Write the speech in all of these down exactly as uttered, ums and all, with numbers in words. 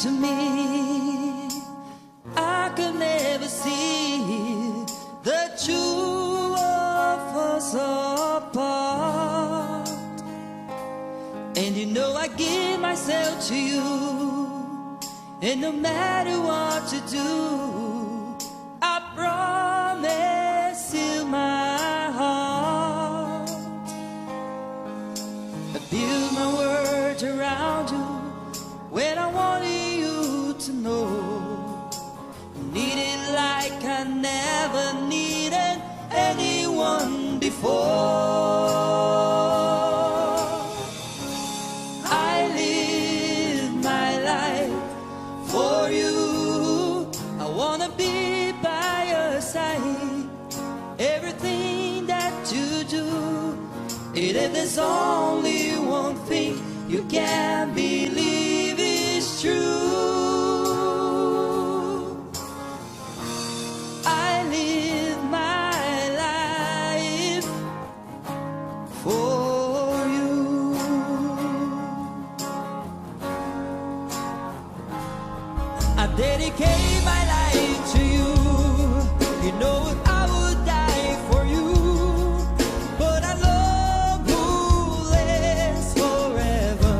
to me. I could never see the two of us apart. And you know I give myself to you, and no matter what you do, I promise you my heart. I build my words around you when I wanted you to know. Need it like I never needed anyone before. I live my life for you. I wanna be by your side. Everything that you do, and if there's only one thing you can't believe is true, I live my life for you. I dedicate my life to you. You know I would die for you, but I love who lives forever,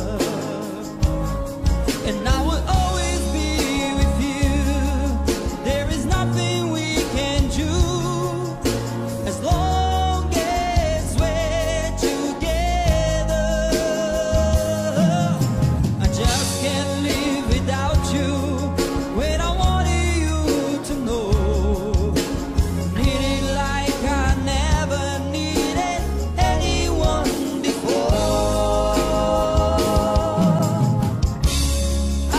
and I will always be with you. There is nothing we can do as long as we're together. I just can't live without you. When I wanted you to know, need it like I never needed anyone before. I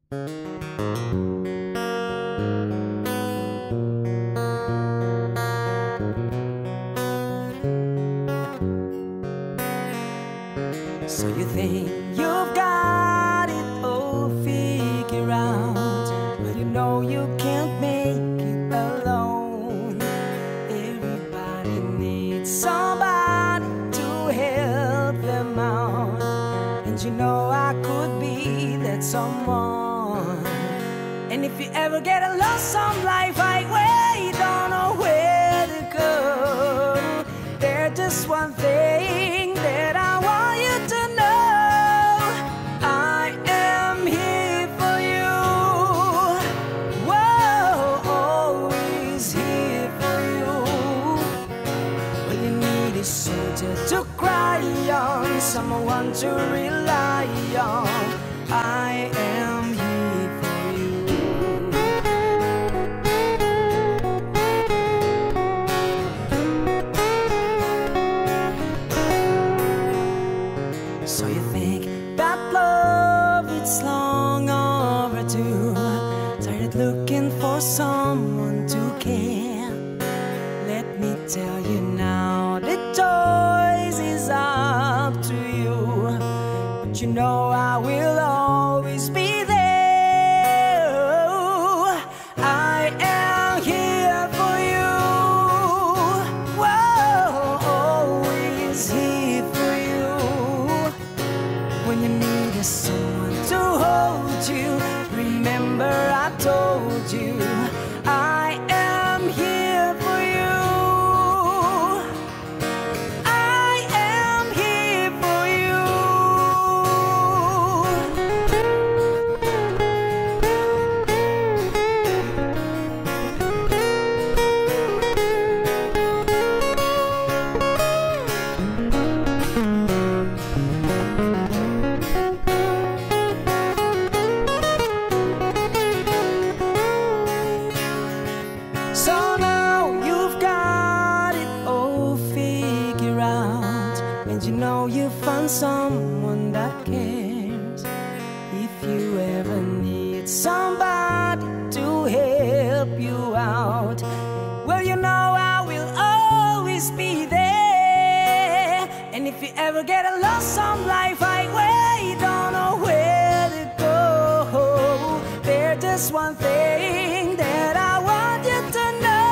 So you think you've got it all figured out, but you know you can't make it alone. Everybody needs somebody to help them out, and you know I could be that someone. And if you ever get a lonesome life like where you don't know where to go, there's just one thing that I want you to know: I am here for you. Whoa, always here for you. All you need is soldier to cry on, someone to rely on. I am here for you. So you think that love it's long overdue, started looking for someone to care. Let me tell you now, the choice is up to you, but you know I will always be there. I am here for you. Whoa, always here for you. When you need someone to hold you, remember I told you I am here for you. I am here for you. So now you've got it all figured out, and you know you found someone that cares. If you ever need somebody to help you out, well, you know I will always be there. And if you ever get a lonesome life like where you don't know where to go, there's just one thing that I want you to know: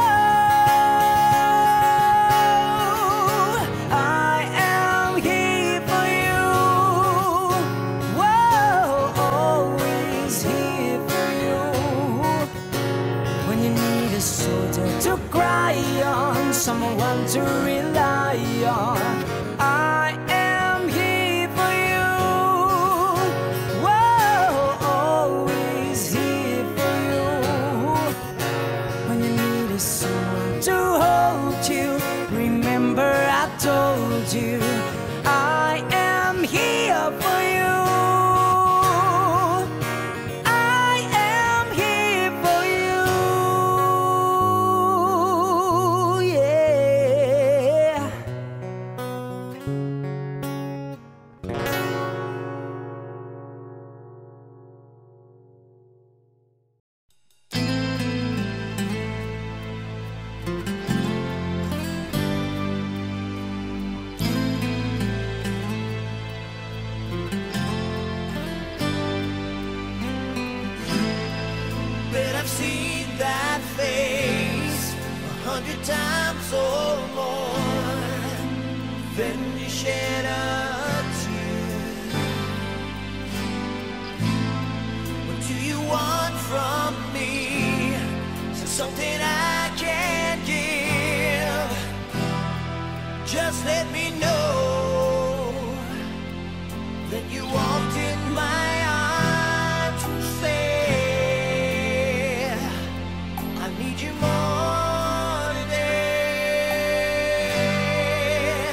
I am here for you. Whoa, always here for you. When you need a soldier to cry on, someone to rely on, I am here for you. Whoa, always here for you. When you need someone to hold you, remember I told you I am here for you. I am here for you. Yeah. But I've seen that face a hundred times or more. Then you shed a tear. What do you want from me? Is there something I can give? Just let me know that you walked in my arms and said, I need you more today.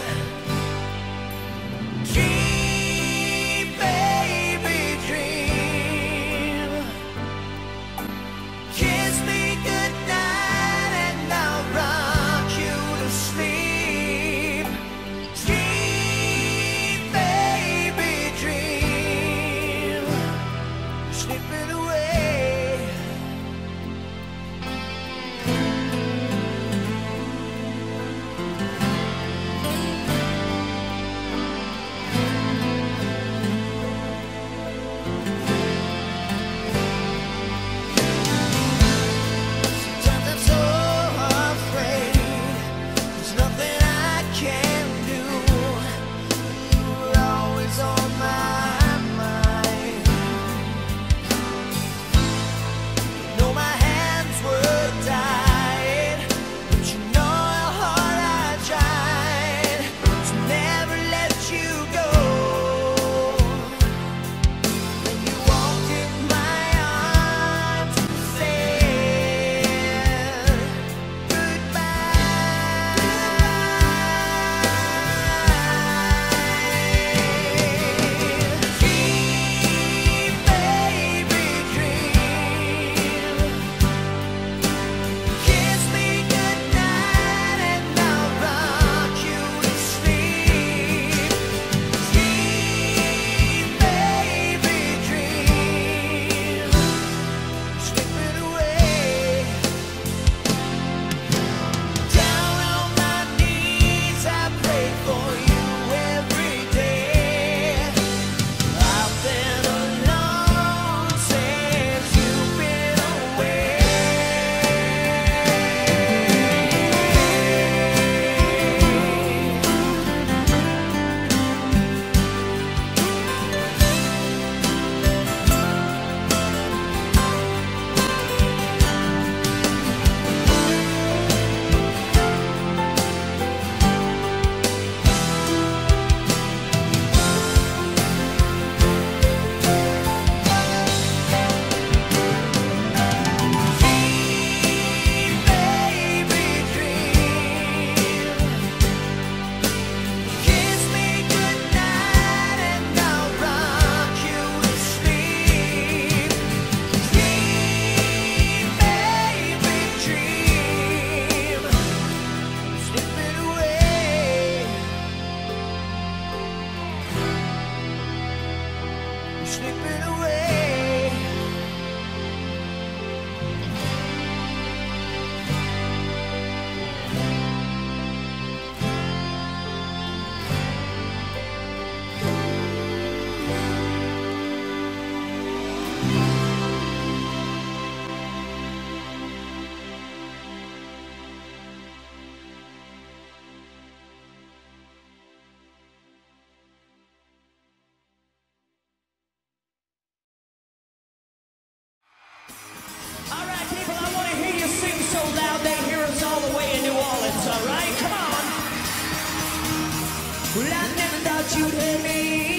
Dream, baby, dream. Kiss me goodnight and I'll rock you to sleep. Dream, baby, dream. slipping away. All right, people, I want to hear you sing so loud they hear us all the way in New Orleans, all right? Come on. Well, I never thought you'd hear me.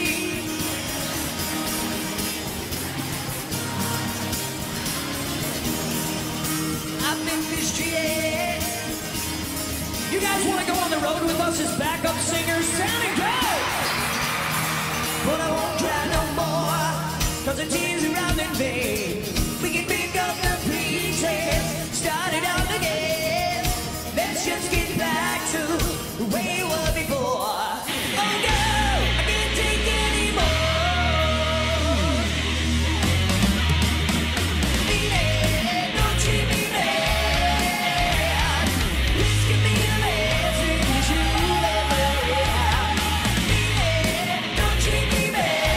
I've been mistreated. You guys want to go on the road with us as backup singers? Sound and go! But I won't cry no more, cause the tears are running in vain. We can pick up the pieces, start it out again. Let's just get back to the way it was before. Oh no, I can't take anymore. Meaning, don't treat me bad. This can be the last thing that you'll ever have. Meaning, don't treat me bad.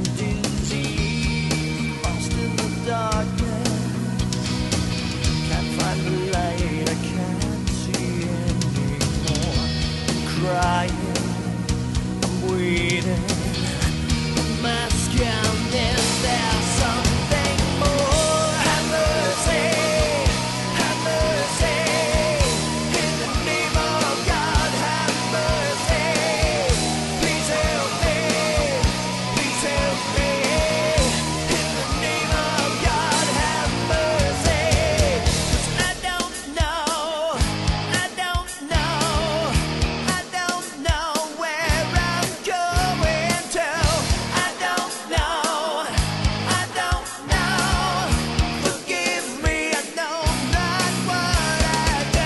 disease, lost in the darkness. Can't find the light, I can't see anymore. I'm crying, I'm waiting. The mask and is there something more? Have mercy, have mercy. In the name of God, have mercy. Please help me, please help me. In the name of God, have mercy. 'Cause I don't know, I don't know, I don't know where I'm going to. I don't know, I don't know. Forgive me, I know not what I do.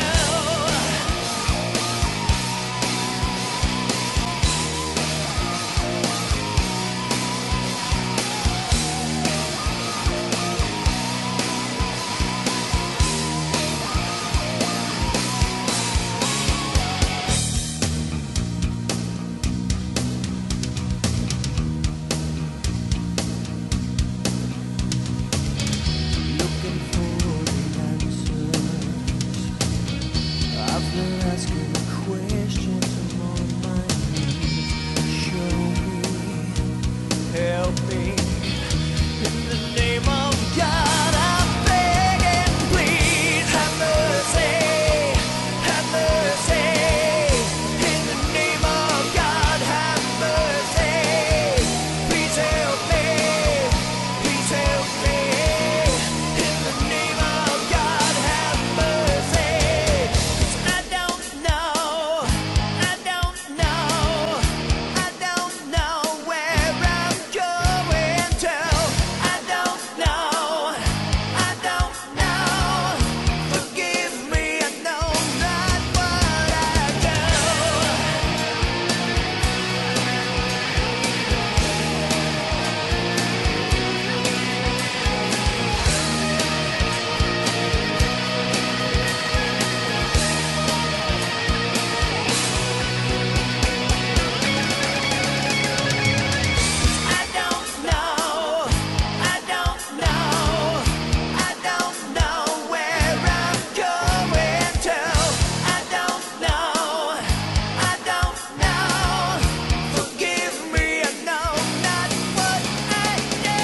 Looking for the answers. I've been asking questions on my knees. Show me, help me. In the name of God, I'm begging, please have mercy, have mercy. In the name of God, have mercy. Please help me, please help me. In the name of God, have mercy. 'Cause I don't know, I don't know, I don't know where I'm going to. I don't know, I don't know. Forgive me, I know not what I do. I don't know, I don't know, I don't know where I'm going to. I don't know, I don't know. Forgive me, I know not what I do.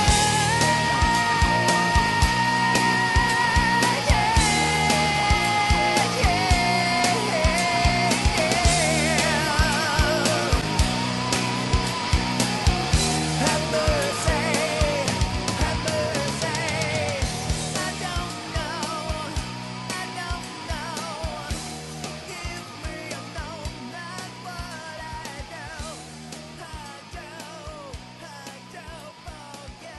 Have mercy, have mercy. I don't know, I don't know. Forgive me, I know not what I do. I do, I do for you.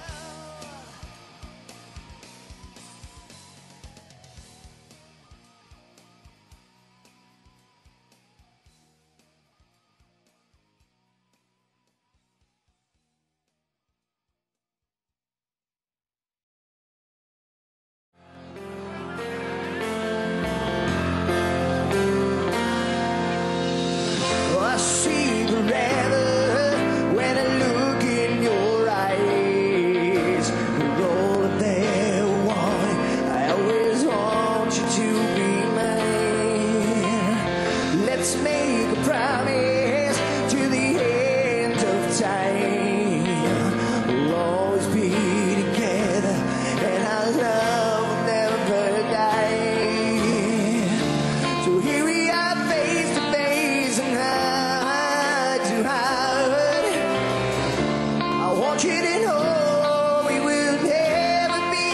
Oh, I see the river when I look in your eyes. You're all there wanting. I always want you to be mine. Let's make a promise to the end of time. We'll always be together, and our love will never die. So here we are, face to face and heart to heart. I want you to know we will never be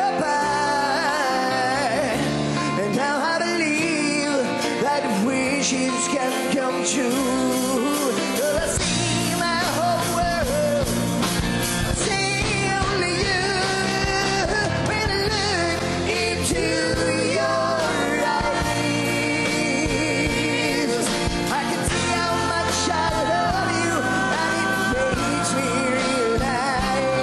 apart. And now how to live that wishes can come true. 'Cause I see my whole world, I see only you. When I look into your eyes, I can see how much I love you, and it makes me realize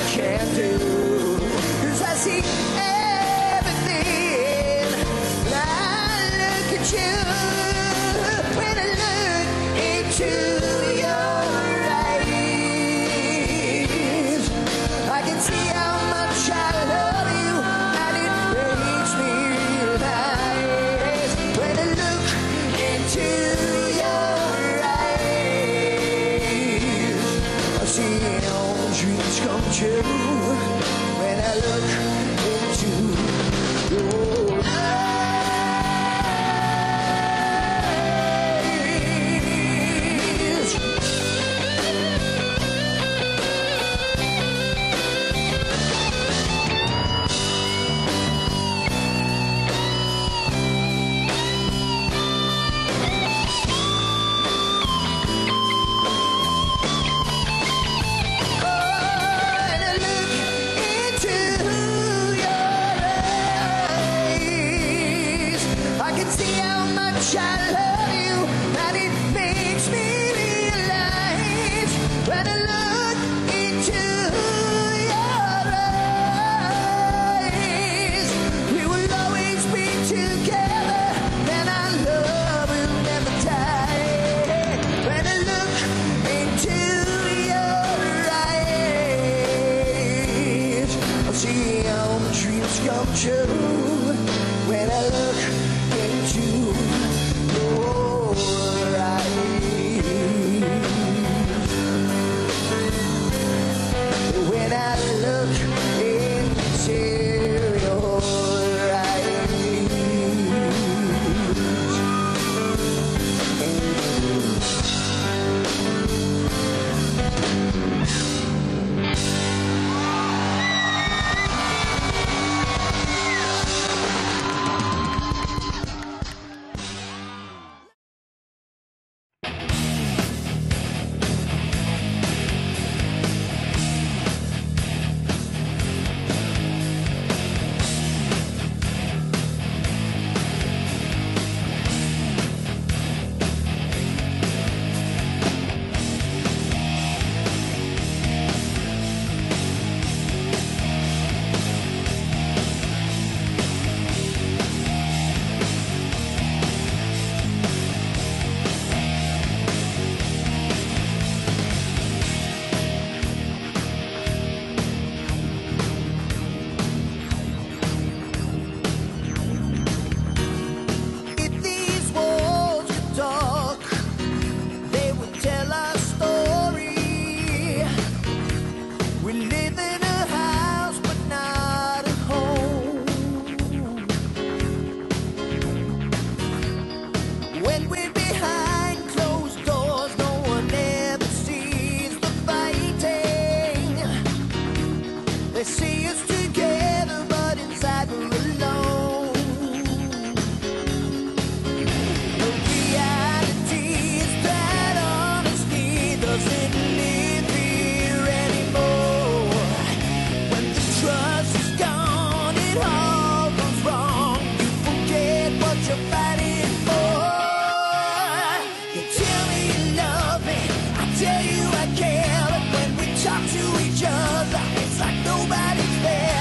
can do. 'Cause I see everything when I look at you. When I look into your eyes, I can see how much I love you, and it makes me realize. When I look into your eyes, I see all dreams come true. When I look into your eyes. When I look into your eyes, I can see how much I love you, and it makes me realize. When I look into your eyes, we will always be together, and our love will never die. When I look into your eyes, I see how dreams come true. When I look into your eyes, when I look into your eyes. If these walls could talk, they would tell our story. We live in a house, but not a home. When we're behind closed doors, no one ever sees the fighting. They see us together, but inside we're alone. The reality is that honesty doesn't live here anymore. When the trust is gone, it all goes wrong. You forget what you're fighting for. You tell me you love me, I tell you I care. But when we talk to each other, it's like nobody's there.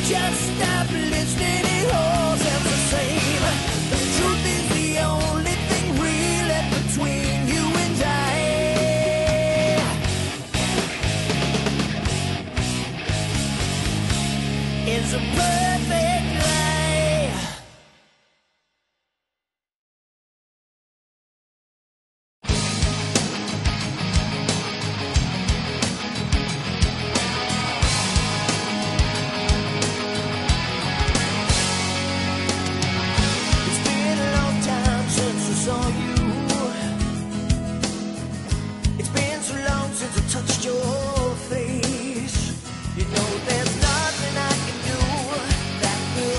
Just stop listening, it all sounds the same. The truth is the only thing real left between you and I. Is a perfect lie. It's been a long time since I saw you. It's been so long since I touched your face. You know there's nothing I can do that will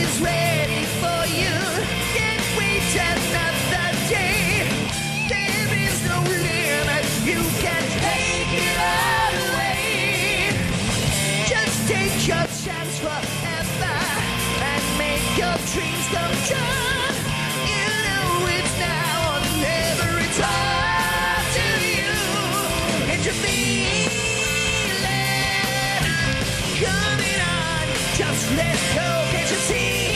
is ready for you. Can't wait another day. There is no limit, you can take it all away. Just take your chance forever and make your dreams come true. You know it's now or never. It's up to you. And you feel it coming on. Just let go. Can't you see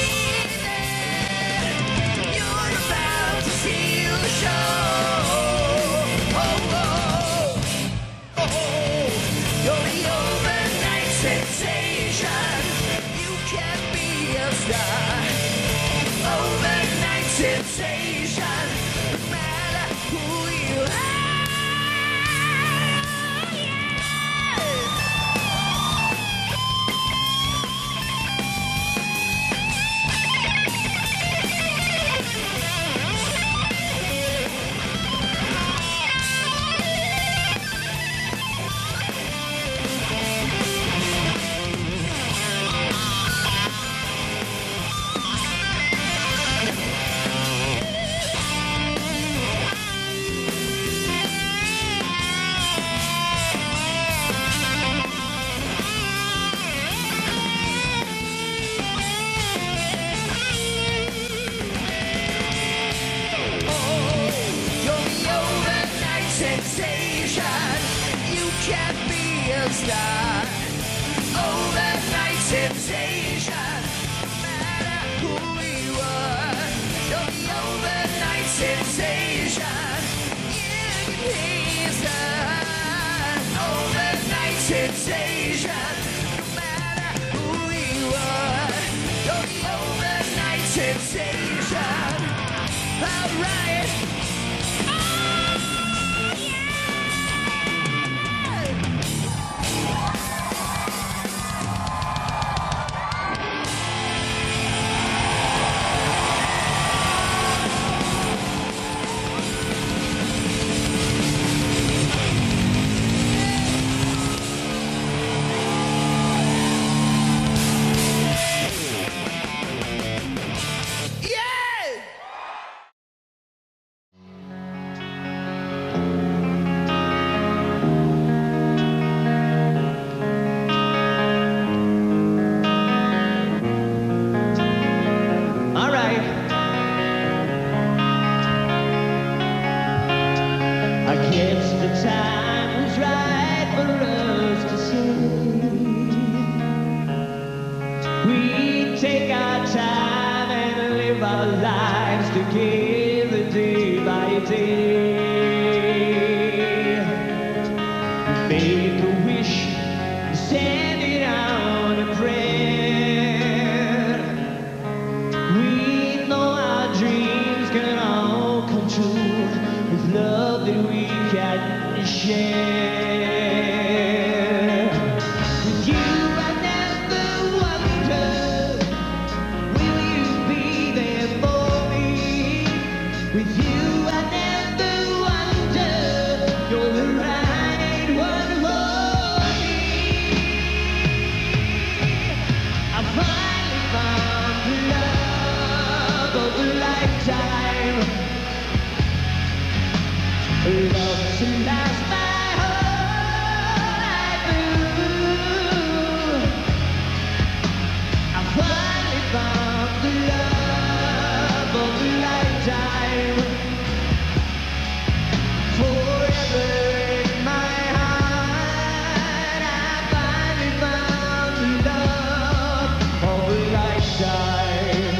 that you're about to steal the show? Oh, oh, oh. You're the overnight sensation. You can be a star. Overnight sensation. No matter who you are. Can't be a star. Overnight sensation. No matter who you are. You're the overnight sensation. You can be a star. Overnight sensation. No matter who you are. You're the overnight sensation. Alright. Together day by day, make a wish, send it out a prayer. We know our dreams can all come true with love that we can share. With you I never wonder, will you be there for me? With you I never wonder, you're the right one for me. I finally found the love of a lifetime. Love to last my whole life through. I finally found the love of a lifetime. Forever in my heart, I finally found the love of a lifetime.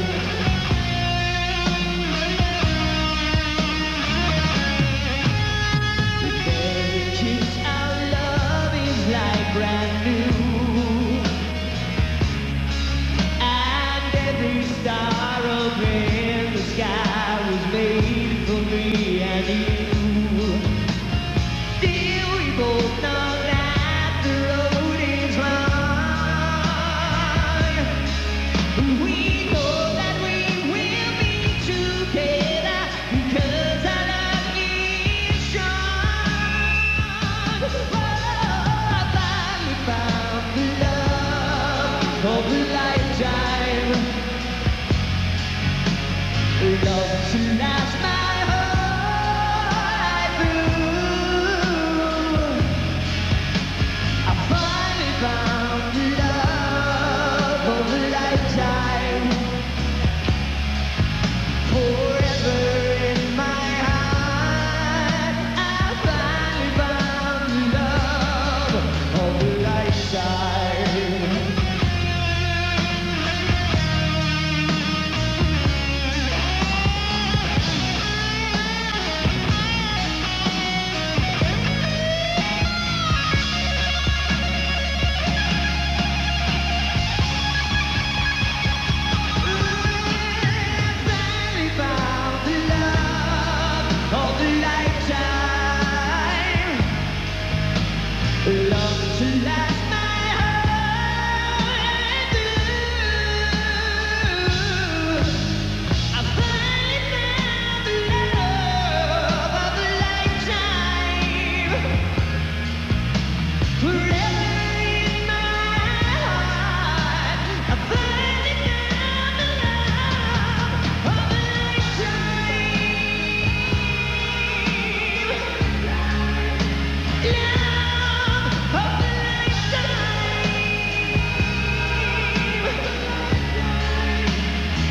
With every kiss, our love is like brand new, and every star up in the sky was made for me and you. Still we both know that the road is long. We know that we will be together because our love is strong. Oh, I finally found the love of a lifetime.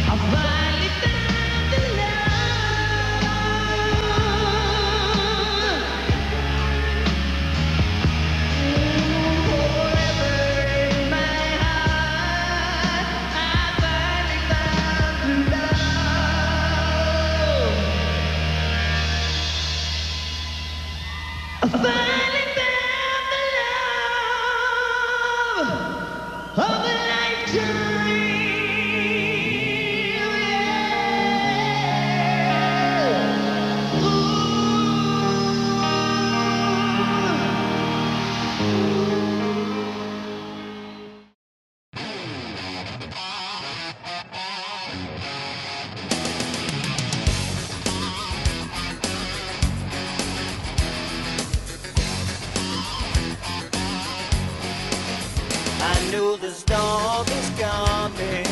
I know the storm is coming,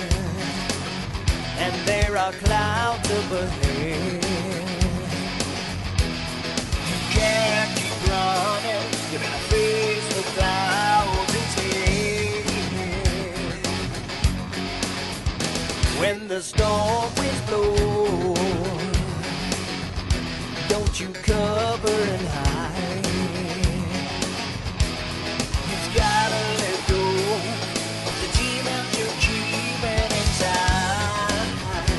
and there are clouds up ahead. You can't keep running, you're gonna face the clouds instead. When the storm winds blow, don't you cover and hide. You've gotta let go of the demons you're keeping inside.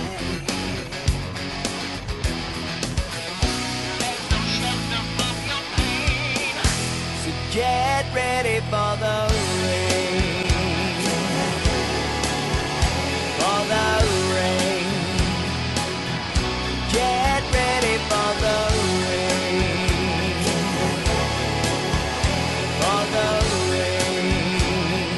There's no shelter from your pain, so get ready for the rain. For the rain. Get ready for the rain. For the rain.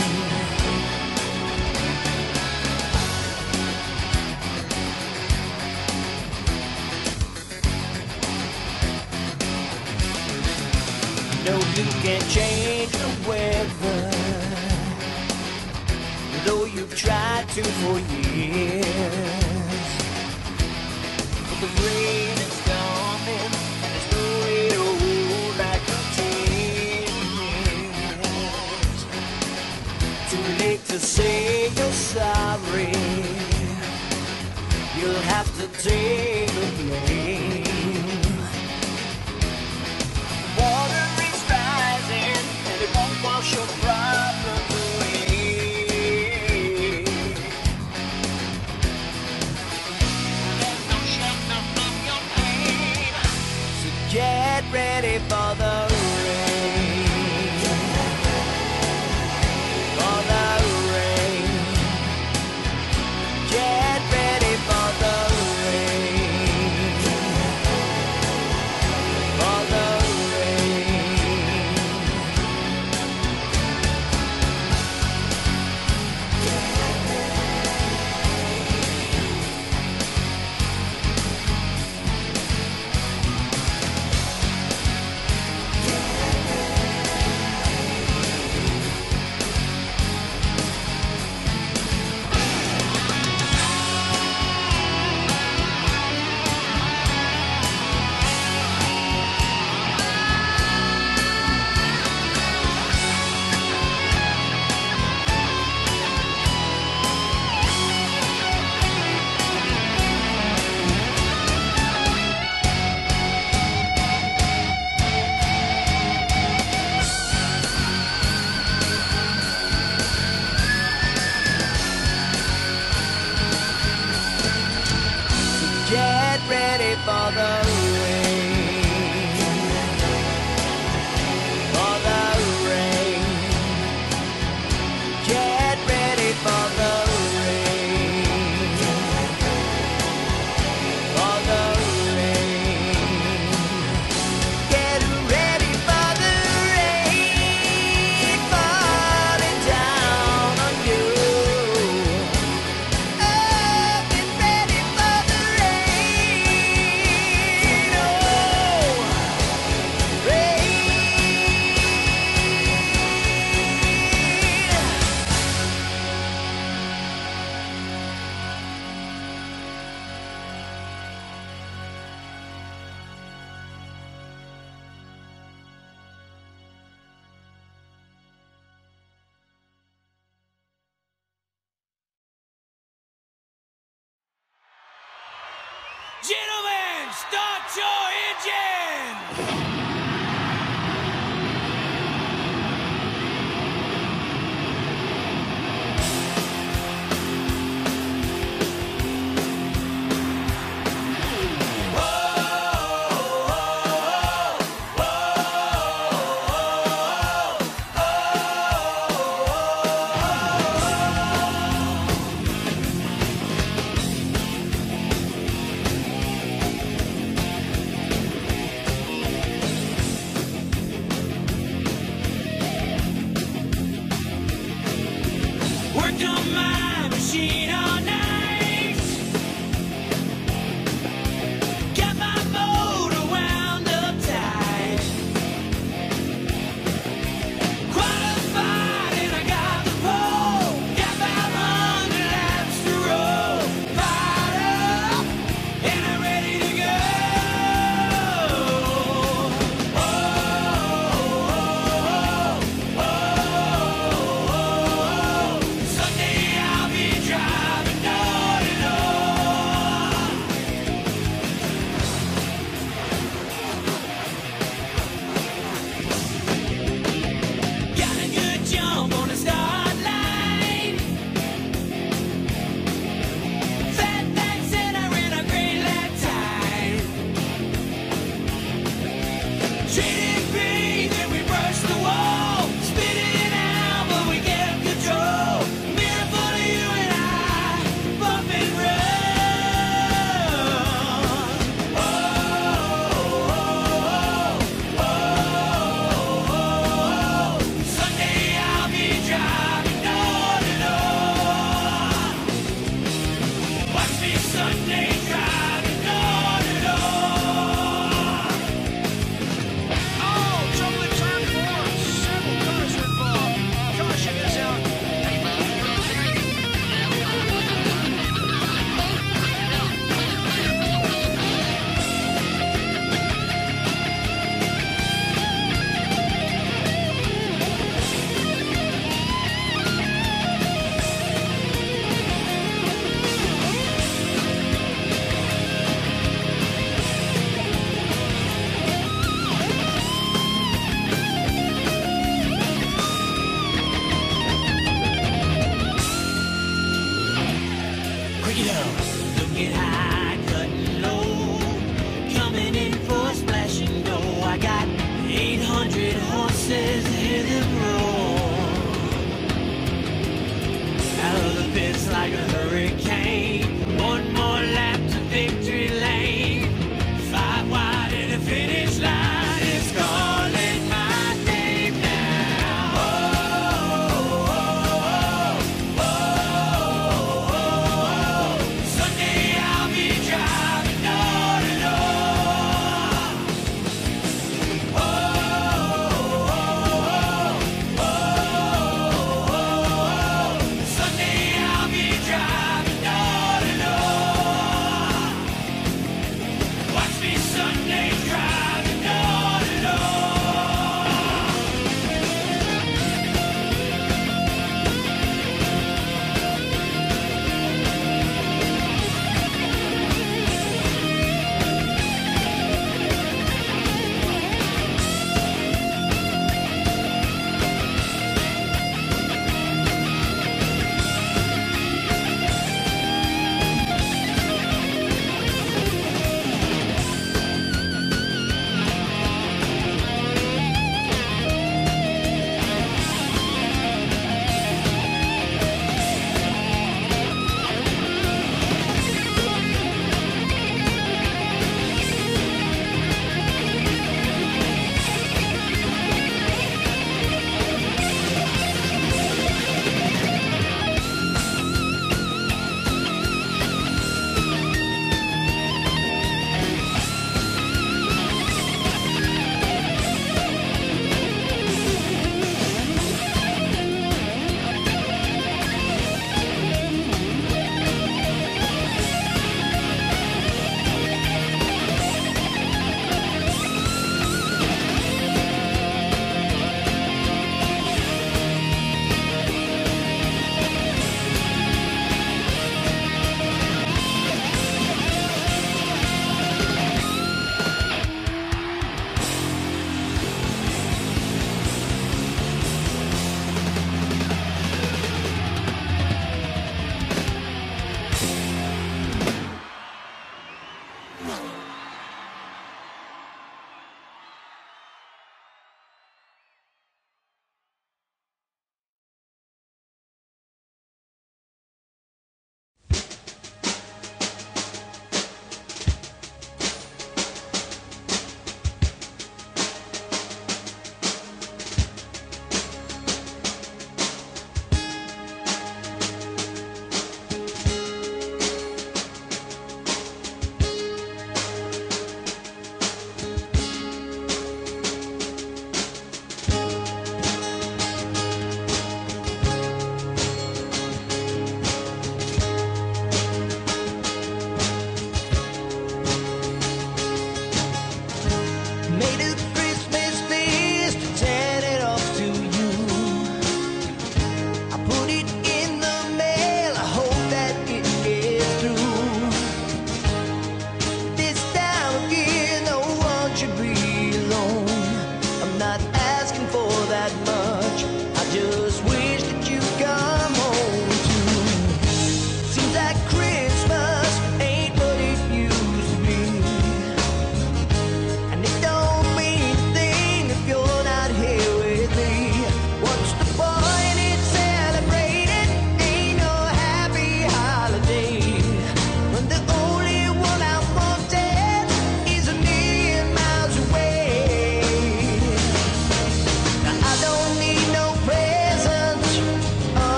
No, you can't change the weather, though you've tried to for years. But the rain is coming, and there's no way to hold back the tears. Too late to say you're sorry, you'll have to take the blame. Water is rising, and it won't wash your problems away. There's no shelter from your pain, so get ready for the rain. For the rain. Get ready for the rain. For the rain. your engine! Worked on my machine all night. Got my motor wound up tight. Qualified and I got the pole. Got five hundred laps to roll. Fired up and I'm ready to go. Oh, oh, oh, oh. Someday I'll be driving door to door. Got a good jump on the start line. Fat back center in a great lap time. Traded pain, then we brushed the wall. Spit it out, but we kept control. Mirror full of you and I, bump and run. Oh, oh, oh, oh, oh. Someday I'll be driving door to door. Watch me Sunday driving door to door. Oh, trouble in turn four. Several cars are involved. Caution is out. Quick it up, looking high, cutting low, coming in for a splash and go. I got eight hundred horses, hear them roar. Out of the pits like a hurricane, one more lap to victory lane. Five wide in the finish line, it's calling my name now. Oh, oh, oh, oh, oh. Sunday I'll be driving door to door. Oh, oh, oh,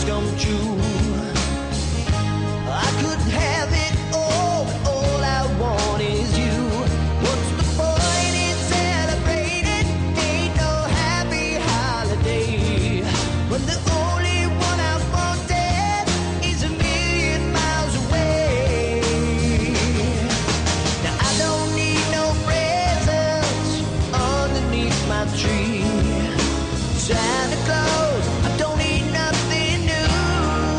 come true. I could have it all, but all I want is you. What's the point in celebrating? Ain't no happy holiday when the only one I wanted is a million miles away. Now I don't need no presents underneath my tree. Santa Claus, I don't need nothing new.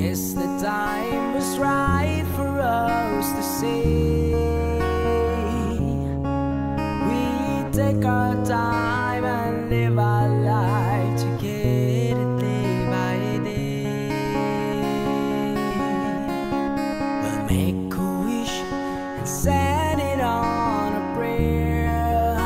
guess the time was right for us to say we take our time and live our life together day by day. We'll make a wish and send it on a prayer.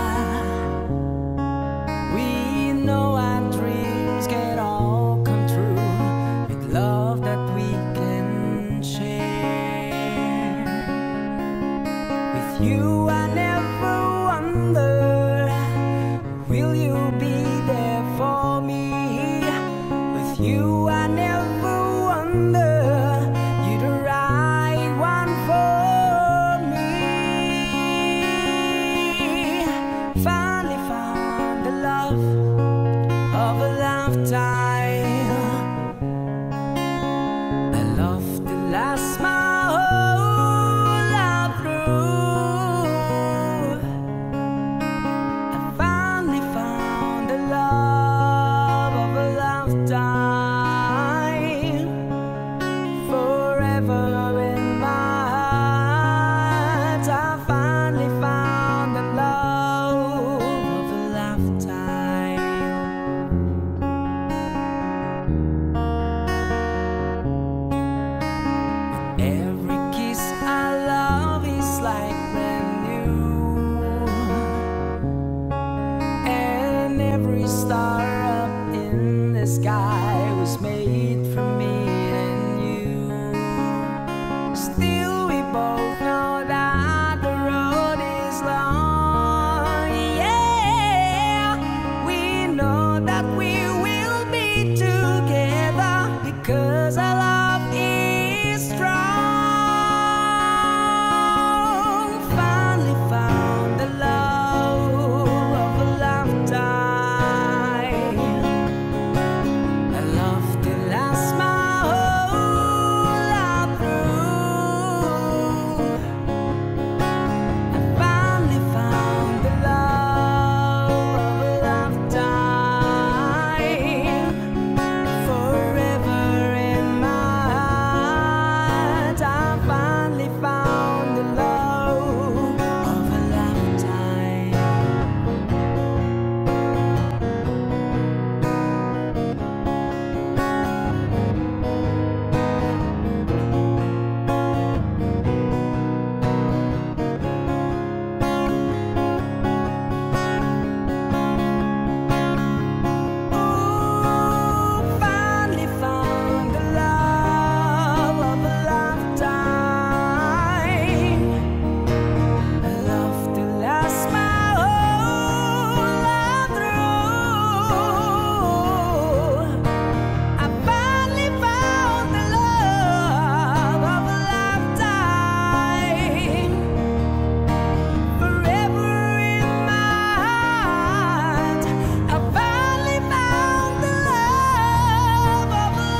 We know our dreams can all come true with love that we can share. With you I never wonder, will you be there for me? With you I never wonder, you're the right one for me. Finally found the love of a lifetime. A love to last my whole life through. I finally found the love of a lifetime. Forever in my heart, I finally found the love of a lifetime. Every kiss I love is like brand new, and every star up in the sky was made for me and you. Still we both know that the road is long. Yeah, we know that we will be together because our love is strong. Finally found the love of a lifetime. A love to last my whole life through. I finally found the love of a lifetime. Forever in my heart, I finally found the love of a lifetime. Ooh, finally found the love of a lifetime. A love to last my whole life through. I finally found the love of a lifetime. Forever in my heart, I finally found the love of a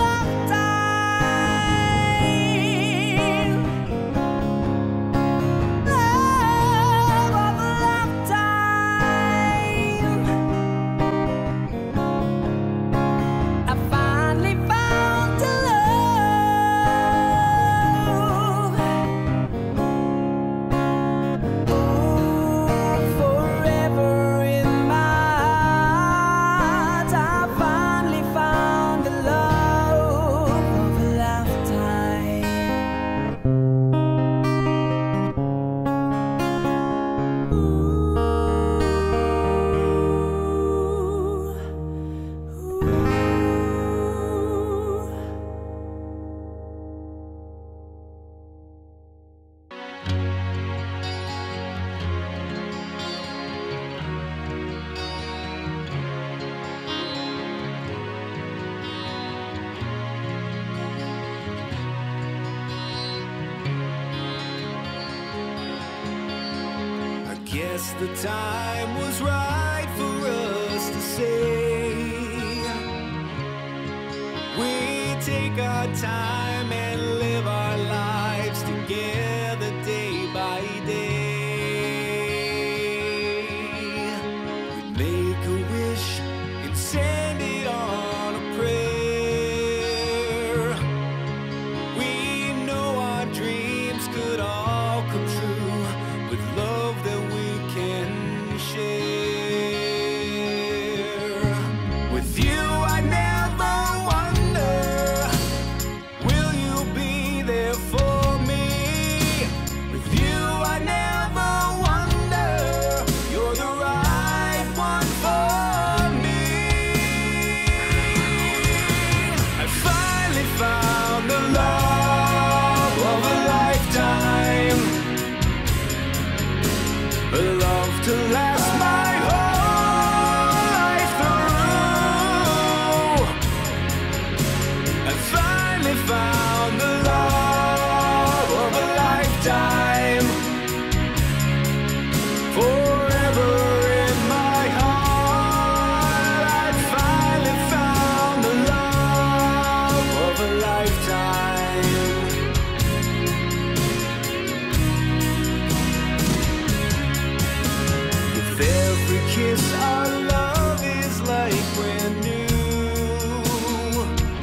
lifetime. Love of a lifetime. I finally found the love. Ooh, forever in my heart, I finally found the love of a lifetime. I guess the time was right for us to say we take our time and live our lives together day by day. We make a wish and send it on a prayer. to last my whole life through. I finally found the love of a lifetime. Forever in my heart, I finally found the love of a lifetime. With every kiss, our love is like brand new,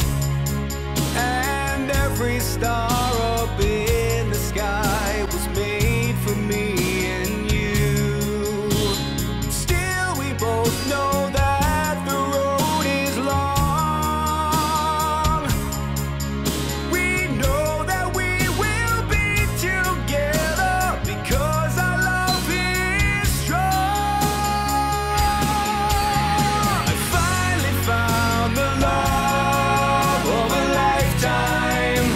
and every star up in the sky was made for me and you. Still, we both know that the road is long. We know that we will be together because our love is strong. I finally found the love of a lifetime,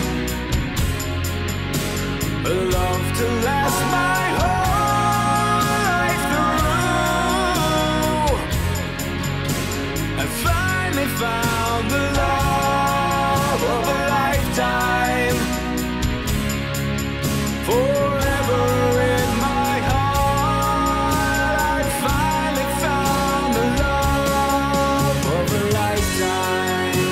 a love to last my whole life through. I finally found the love of a lifetime. Forever in my heart, I finally found the love of a lifetime.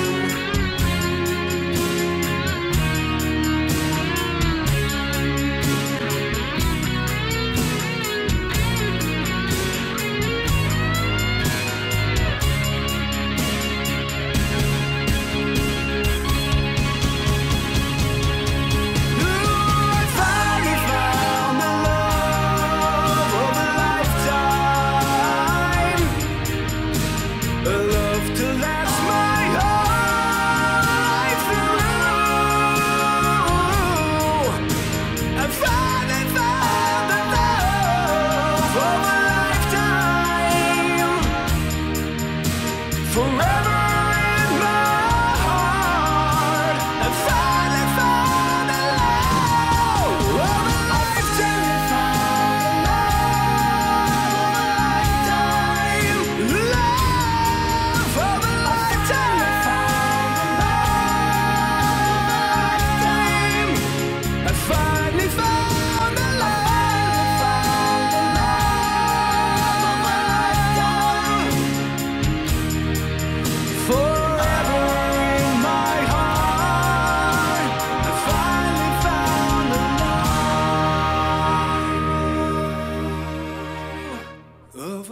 Of a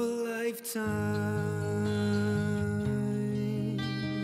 lifetime.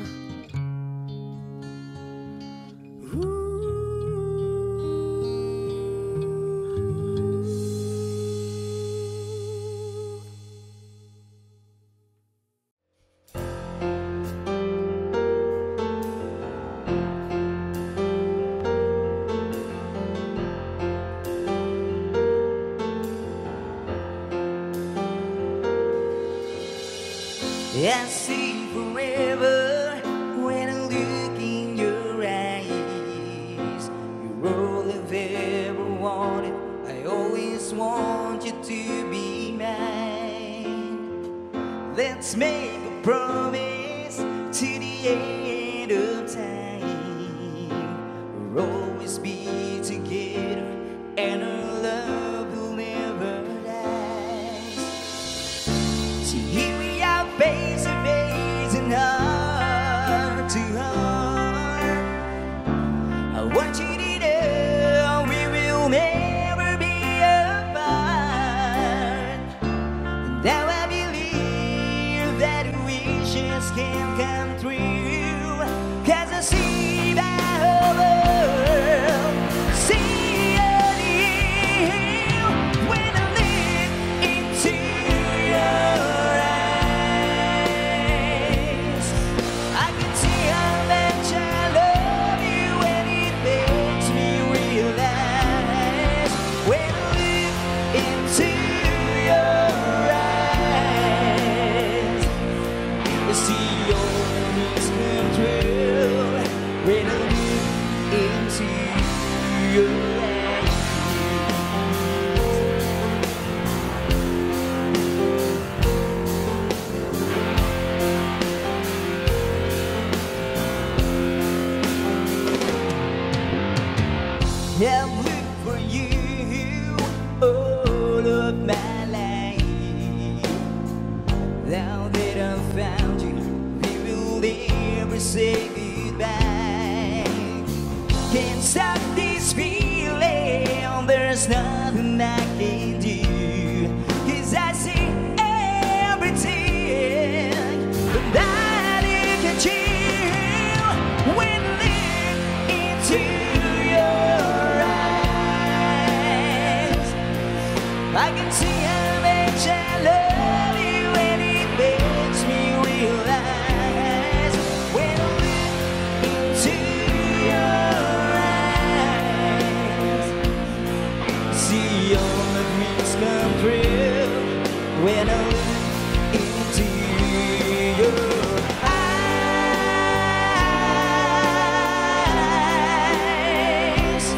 I see forever when I look in your eyes. You're all I've ever wanted. I always want you to be mine. Let's make a promise to the end of time. We'll always be together, and our love will never die. See, here we are, face to face and heart to heart. I want you to know we will never be apart. And now I believe that wishes can come true, 'cause I see the whole world, see it you when I look into your eyes. I can see how much I love you, and it makes me realize when I look into your eyes. I see your dreams come true when I look into your eyes. I've looked for you all of my life. Now that I've found you, we will never say goodbye. Can't stop this feeling, there's nothing I can do. 'Cause I see everything that you can chill when I look into your eyes. I can see how much I love you, and it makes me realize when I look into your eyes. See all the dreams come true when I look into your eyes.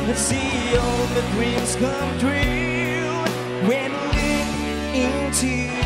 See all the dreams come true when I look into